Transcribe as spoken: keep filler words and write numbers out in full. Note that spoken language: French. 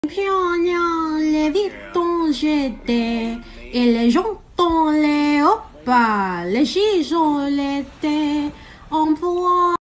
pyongyang, les vitons j'étais, et les jantons les hoppas, les chisons l'été, on pourra